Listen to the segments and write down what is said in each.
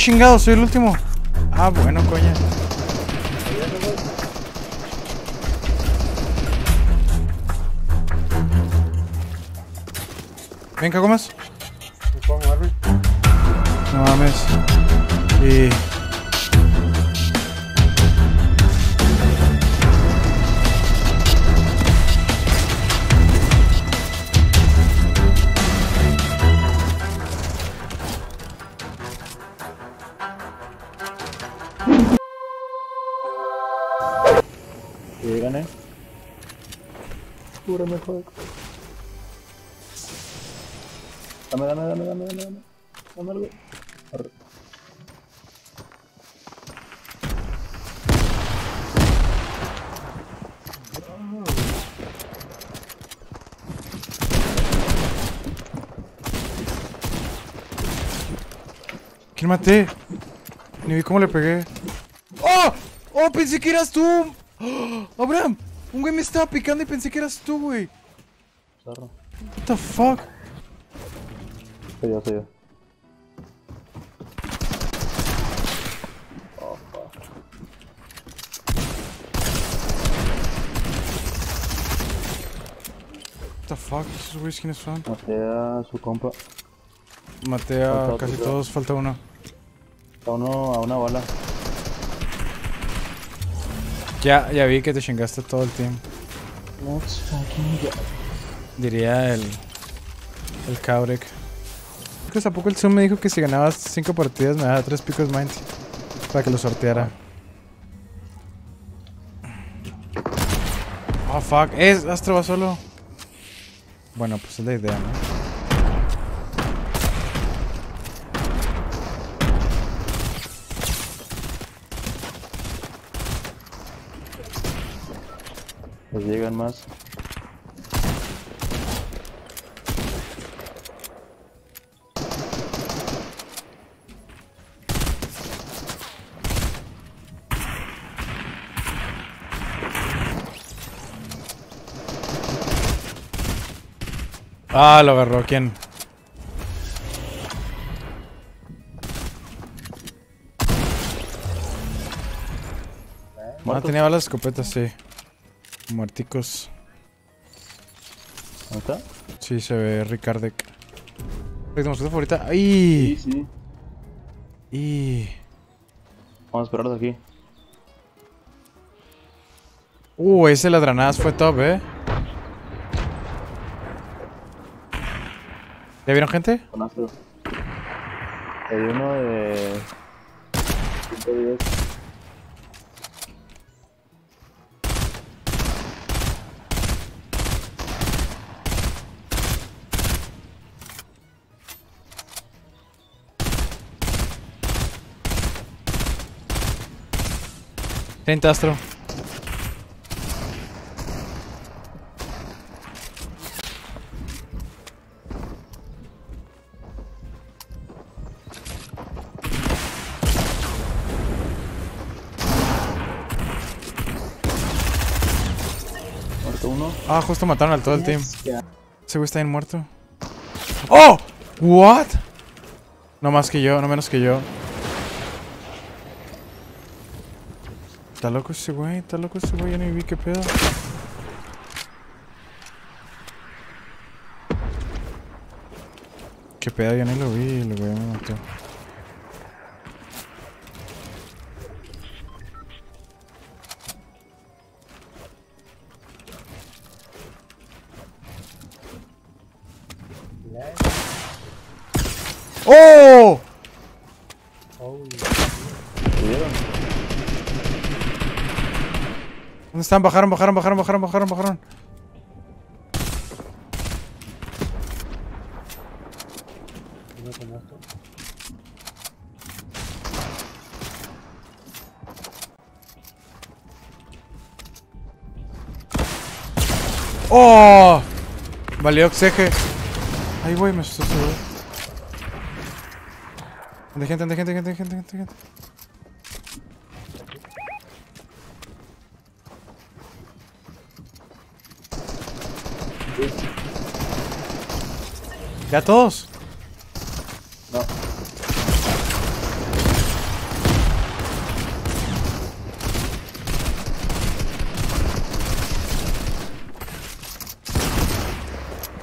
chingado, soy el último. Ah, bueno, coña. Ven, ¿qué comes? No mames. Y... Sí, gané. Cúbreme, joder. Dame algo. Arre. ¿Quién maté? Ni vi cómo le pegué. ¡Oh! ¡Oh! Pensé que eras tú. ¡Oh! Abraham, un güey me estaba picando y pensé que eras tú, güey. Zorro. What the fuck? Soy yo. Oh, fuck. What the fuck? ¿Esos güeyes quiénes son? Maté a su compa. Maté a Falta casi otro. todos, falta uno. A uno a una bala. Ya vi que te chingaste todo el team. Let's fucking go. Diría el Kaurek. Creo que hace poco el Zoom me dijo que si ganabas 5 partidas me daba 3 picos mind para que lo sorteara. Oh fuck, Astro va solo. Bueno, pues es la idea, ¿no? Pues llegan más. Ah, lo agarró, ¿quién? Ah, tenía balas de escopeta, sí. Muerticos. ¿Dónde está? Sí, se ve Ricardec. ¿Tu mascota favorita? ¡Ay! Sí. ¡Y! Vamos a esperarlos aquí. Ese de las granadas fue top, ¿Ya vieron gente? Con Astro. Hay uno de 110. Tenta Astro. Muerto uno. Ah, justo mataron al todo el team. Ese güey está bien muerto. ¡Oh! ¿What? No más que yo, no menos que yo. Está loco ese güey, ya ni vi qué pedo. Qué pedo, ya ni lo vi, el güey me mató. ¡Oh! ¿Subieron? ¿Dónde están? Bajaron. ¡Oh! Valió Oxeje. Ay, güey, me asustó ese güey. Ande gente. ¿Ya todos? No.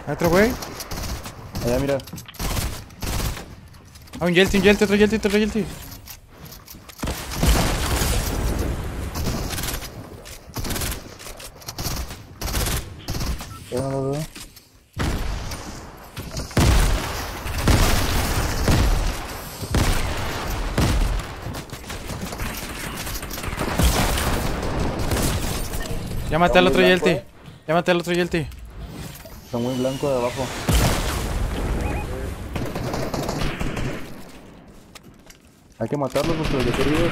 ¿Hay otro güey? Allá, mira. Ah, un Yelty, otro Yelty. Ya no lo veo. Ya maté al otro blanco, Yelty. Está muy blanco de abajo. Hay que matarlos porque los dejé vivos.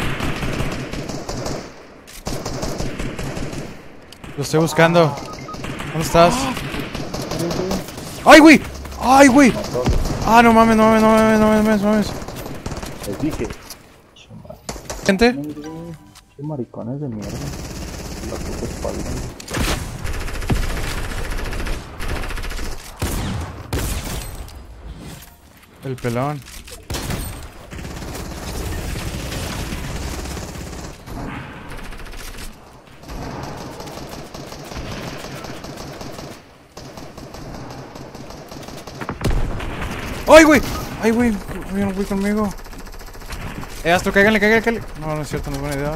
Lo estoy buscando. ¿Dónde estás? ¡Ay, güey! Ah, no mames. Les dije. Gente. Qué maricones de mierda. La puta espalda. El pelón. ¡Ay, güey! Hay un güey conmigo. Astro, cáiganle. No es cierto, no es buena idea.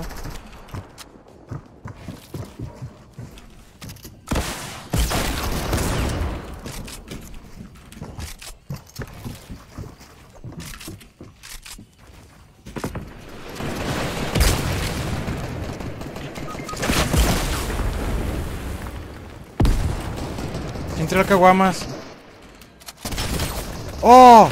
Entré al caguamas. ¡Oh!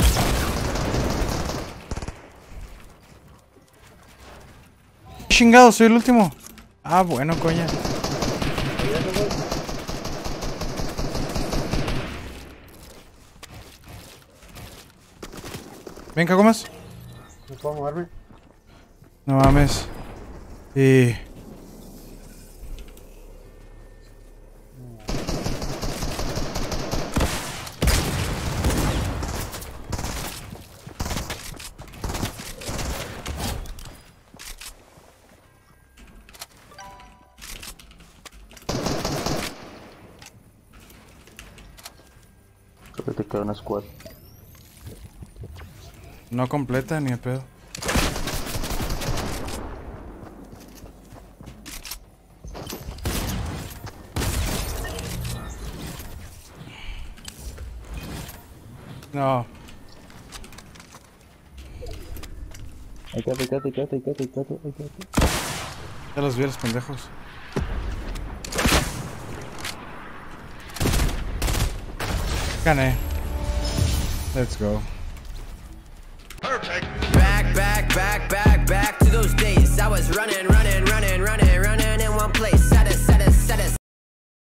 Chingado, soy el último. Ah, bueno, coña. Ven, caguamas. ¿No puedo moverme? No mames. Y... Creo que te queda una squad. no completa ni el pedo. No. Quédate. Ya los vi a los pendejos. Gané. Let's go. Perfect. Back